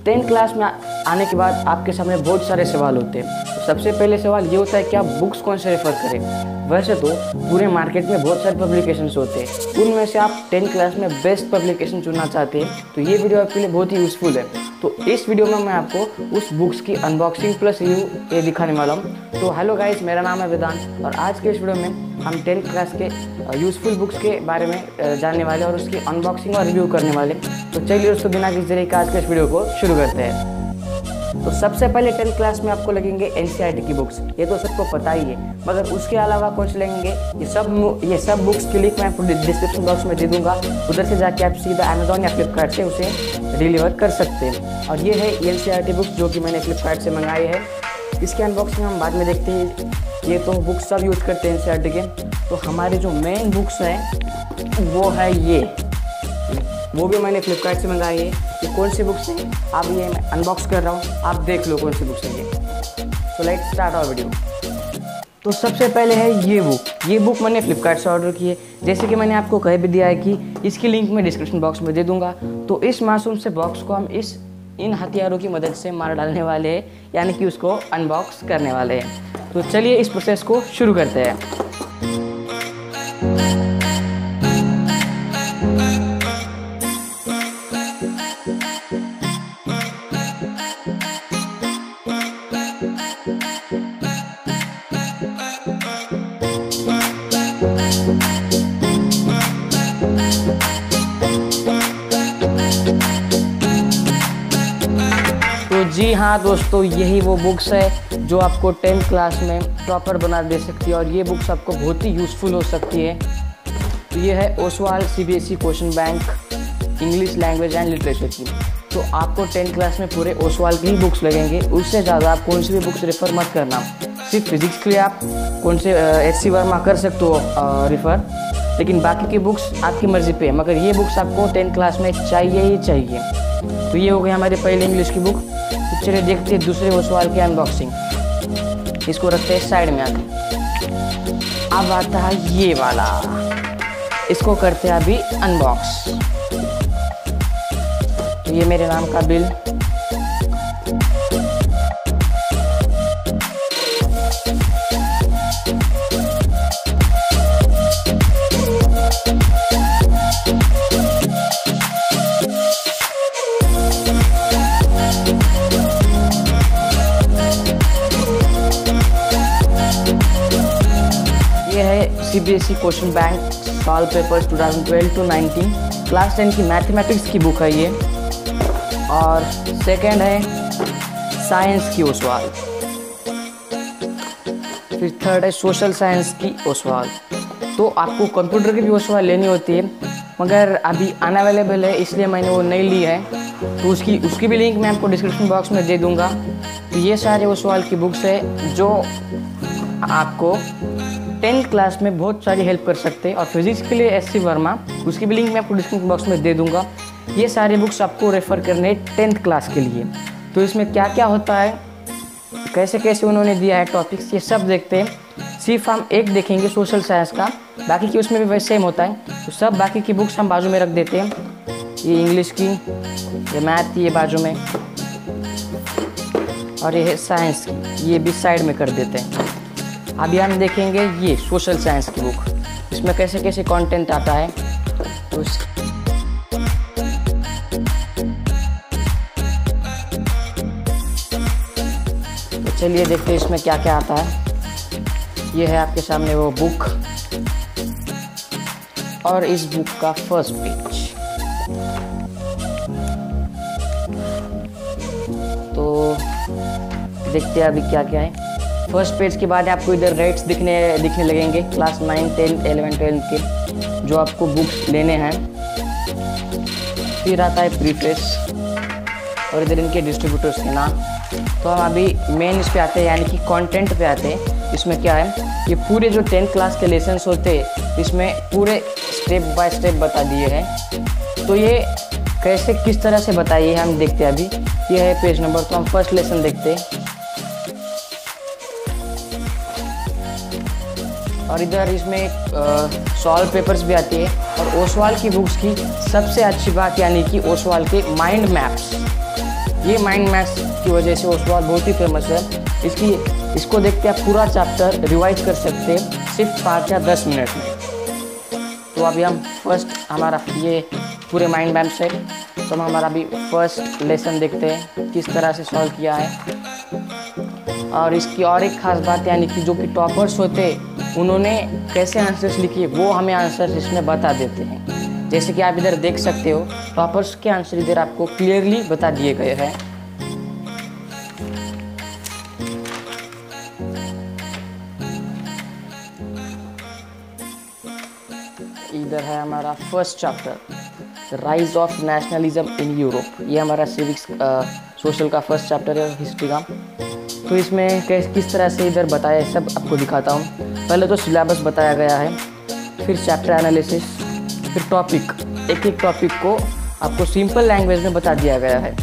10th class में आने के बाद आपके सामने बहुत सारे सवाल होते हैं। तो सबसे पहले सवाल ये होता है कि आप बुक्स कौन से रेफ़र करें। वैसे तो पूरे मार्केट में बहुत सारे पब्लिकेशंस होते हैं, उनमें से आप 10th क्लास में बेस्ट पब्लिकेशन चुनना चाहते हैं तो ये वीडियो आपके लिए बहुत ही यूज़फुल है। तो इस वीडियो में मैं आपको उस बुक्स की अनबॉक्सिंग प्लस रिव्यू ये दिखाने वाला हूँ। तो हेलो गाइस, मेरा नाम है वेदांत और आज के इस वीडियो में हम 10th क्लास के यूज़फुल बुक्स के बारे में जानने वाले और उसकी अनबॉक्सिंग और रिव्यू करने वाले। तो चलिए दोस्तों, बिना किसी देरी के आज के इस वीडियो को शुरू करते हैं। तो सबसे पहले 10th क्लास में आपको लगेंगे NCERT की बुक्स, ये तो सबको पता ही है, मगर उसके अलावा कौन से लगेंगे ये सब बुक्स की लिंक मैं आपको डिस्क्रिप्शन बॉक्स में दे दूंगा। उधर से जाके आप सीधा अमेजोन या फ्लिपकार्ट से उसे डिलीवर कर सकते हैं। और ये है NCERT बुक्स जो कि मैंने फ्लिपकार्ट से मंगाई है। इसकी अनबॉक्सिंग हम बाद में देखते हैं। ये तो बुक्स सब यूज़ करते हैं NCERT के। तो हमारे जो मेन बुक्स हैं वो है ये, वो भी मैंने फ्लिपकार्ट से मंगाई है। ये कौन सी बुक्स हैं आप ये मैं अनबॉक्स कर रहा हूँ, आप देख लो कौन सी बुक्स हैं ये। तो लेट्स स्टार्ट आवर वीडियो। तो सबसे पहले है ये बुक मैंने फ्लिपकार्ट से ऑर्डर की है। जैसे कि मैंने आपको कह भी दिया है कि इसकी लिंक मैं डिस्क्रिप्शन बॉक्स में दे दूँगा। तो इस मासूम से बॉक्स को हम इन हथियारों की मदद से मार डालने वाले हैं, यानी कि उसको अनबॉक्स करने वाले हैं। तो चलिए इस प्रोसेस को शुरू करते हैं। तो जी हाँ दोस्तों, यही वो बुक्स है जो आपको 10th क्लास में टॉपर बना दे सकती है और ये बुक्स आपको बहुत ही यूज़फुल हो सकती है। तो ये है Oswal CBSE question bank English language and literature की। तो आपको 10th क्लास में पूरे ओसवाल की ही बुक्स लगेंगे, उससे ज़्यादा आप कौन सी भी बुक्स रेफ़र मत करना। सिर्फ फिजिक्स के लिए आप कौन से SC वर्मा कर सकते हो रेफ़र, लेकिन बाकी की बुक्स आपकी मर्ज़ी पे है, मगर ये बुक्स आपको 10th क्लास में चाहिए ही चाहिए। तो ये हो गई हमारी पहली इंग्लिश की बुक। तो चलिए देखते हैं दूसरे ओसवाल की अनबॉक्सिंग। इसको रखते हैं साइड में आके। अब आता है ये वाला, इसको करते हैं अभी अनबॉक्स। तो ये मेरे नाम का बिल, ये है CBSE question bank solve papers 2012-19 class 10 की मैथमेटिक्स की बुक है ये। और सेकंड है साइंस की ओसवाल, फिर थर्ड है सोशल साइंस की ओसवाल। तो आपको कंप्यूटर की भी ओसवाल लेनी होती है, मगर अभी अनअवेलेबल है इसलिए मैंने वो नहीं ली है। तो उसकी भी लिंक मैं आपको डिस्क्रिप्शन बॉक्स में दे दूँगा। तो ये सारे ओसवाल की बुक्स है जो आपको 10th क्लास में बहुत सारी हेल्प कर सकते हैं। और फिजिक्स के लिए SC वर्मा, उसकी भी लिंक मैं आपको डिस्क्रिप्शन बॉक्स में दे दूंगा। ये सारे बुक्स आपको रेफ़र करने 10th क्लास के लिए। तो इसमें क्या क्या होता है, कैसे कैसे उन्होंने दिया है टॉपिक्स, ये सब देखते हैं। सिर्फ हम एक देखेंगे सोशल साइंस का, बाकी की उसमें भी वैसे सेम होता है। तो सब बाकी की बुक्स हम बाजू में रख देते हैं। ये इंग्लिश की, ये मैथ की ये बाजू में, और ये है साइंस की, ये भी साइड में कर देते हैं। अभी हम देखेंगे ये सोशल साइंस की बुक, इसमें कैसे कैसे कंटेंट आता है। तो चलिए देखते हैं इसमें क्या क्या आता है। ये है आपके सामने वो बुक और इस बुक का फर्स्ट पेज। तो देखते हैं अभी क्या क्या है। फर्स्ट पेज के बाद आपको इधर रेट्स दिखने लगेंगे क्लास 9, 10, 11, 12 के जो आपको बुक्स लेने हैं। फिर आता है प्रीफेस और इधर इनके डिस्ट्रीब्यूटर्स के नाम। तो हम अभी मेन इस पे आते हैं, यानी कि कंटेंट पे आते हैं। इसमें क्या है, ये पूरे जो 10th क्लास के लेसन्स होते हैं इसमें पूरे स्टेप बाय स्टेप बता दिए हैं। तो ये कैसे किस तरह से बताइए हम देखते हैं अभी। ये है पेज नंबर, तो हम फर्स्ट लेसन देखते हैं। और इधर इसमें सॉल्व पेपर्स भी आती है। और ओसवाल की बुक्स की सबसे अच्छी बात यानी कि ओसवाल के माइंड मैप्स, ये माइंड मैप्स की वजह से वो सवाल बहुत ही फेमस है। इसको देख के आप पूरा चैप्टर रिवाइज कर सकते हैं सिर्फ 5 या 10 मिनट में। तो अभी हम हमारा ये पूरे माइंड मैप्स है, तो हम हमारा अभी फर्स्ट लेसन देखते हैं किस तरह से सॉल्व किया है। और इसकी और एक ख़ास बात यानी कि जो कि टॉपर्स होते उन्होंने कैसे आंसर्स लिखे वो हमें आंसर्स इसमें बता देते हैं। जैसे कि आप इधर देख सकते हो, टॉपर्स के आंसर इधर आपको क्लियरली बता दिए गए हैं। इधर है हमारा first chapter, the rise of nationalism in Europe. ये हमारा सिविक्स सोशल का फर्स्ट चैप्टर है, हिस्ट्री का। तो इसमें किस तरह से इधर बताया है सब आपको दिखाता हूँ। पहले तो सिलेबस बताया गया है, फिर चैप्टर एनालिसिस, फिर टॉपिक, एक एक टॉपिक को आपको सिंपल लैंग्वेज में बता दिया गया है।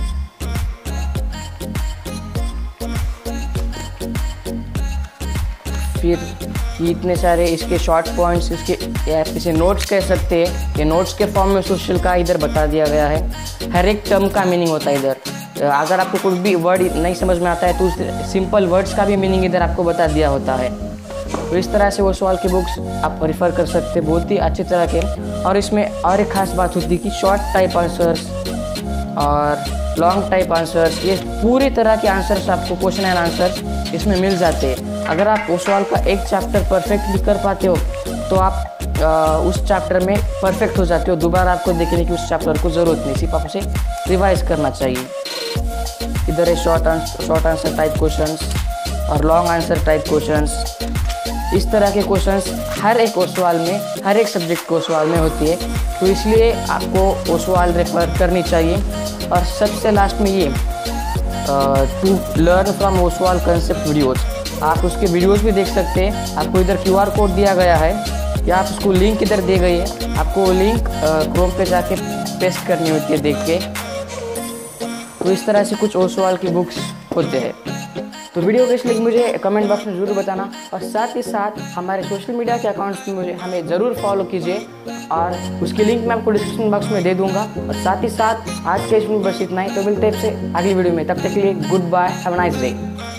फिर इतने सारे इसके शॉर्ट पॉइंट्स, इसे नोट्स कह सकते हैं, ये नोट्स के फॉर्म में सोशल का इधर बता दिया गया है। हर एक टर्म का मीनिंग होता है इधर। अगर आपको कोई भी वर्ड नहीं समझ में आता है तो सिंपल वर्ड्स का भी मीनिंग इधर आपको बता दिया होता है। तो इस तरह से वो सवाल की बुक्स आप रिफ़र कर सकते हैं बहुत ही अच्छी तरह के। और इसमें और एक ख़ास बात होती है कि शॉर्ट टाइप आंसर्स और लॉन्ग टाइप आंसर्स, ये पूरी तरह के आंसर्स आपको क्वेश्चन एंड आंसर इसमें मिल जाते हैं। अगर आप उस सवाल का एक चैप्टर परफेक्टली कर पाते हो तो आप उस चैप्टर में परफेक्ट हो जाते हो। दोबारा आपको देखने की उस चैप्टर को ज़रूरत नहीं, सिर्फ आप उसे रिवाइज करना चाहिए। इधर है शॉर्ट आंसर टाइप क्वेश्चंस और लॉन्ग आंसर टाइप क्वेश्चंस। इस तरह के क्वेश्चंस हर एक सवाल में, हर एक सब्जेक्ट को सवाल में होती है, तो इसलिए आपको वो सवाल रेफर करनी चाहिए। और सबसे लास्ट में ये टू लर्न फ्रॉम वो सवाल कंसेप्ट वीडियोज़, आप उसके वीडियोस भी देख सकते हैं। आपको इधर QR कोड दिया गया है या आप उसको लिंक इधर दी गई है, आपको वो लिंक क्रोम पे जाके पेस्ट करनी होती है देख के। तो इस तरह से कुछ और सवाल की बुक्स होते हैं। तो वीडियो कैसी लगी मुझे कमेंट बॉक्स में ज़रूर बताना, और साथ ही साथ हमारे सोशल मीडिया के अकाउंट्स में हमें ज़रूर फॉलो कीजिए, और उसकी लिंक मैं आपको डिस्क्रिप्शन बॉक्स में दे दूंगा। और साथ ही साथ आज के इसमें बस इतना ही, तो मिलते हैं आपसे अगली वीडियो में। तब तक के लिए goodbye, have a nice day.